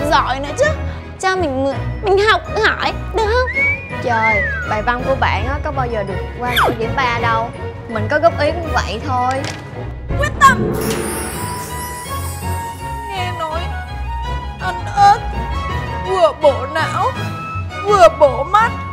giỏi nữa chứ. Cho mình mượn, mình học hỏi, được không? Trời, bài văn của bạn á có bao giờ được qua điểm 3 đâu. Mình có góp ý cũng vậy thôi. Quyết tâm. Nghe nói ăn ớt vừa bổ não vừa bổ mắt.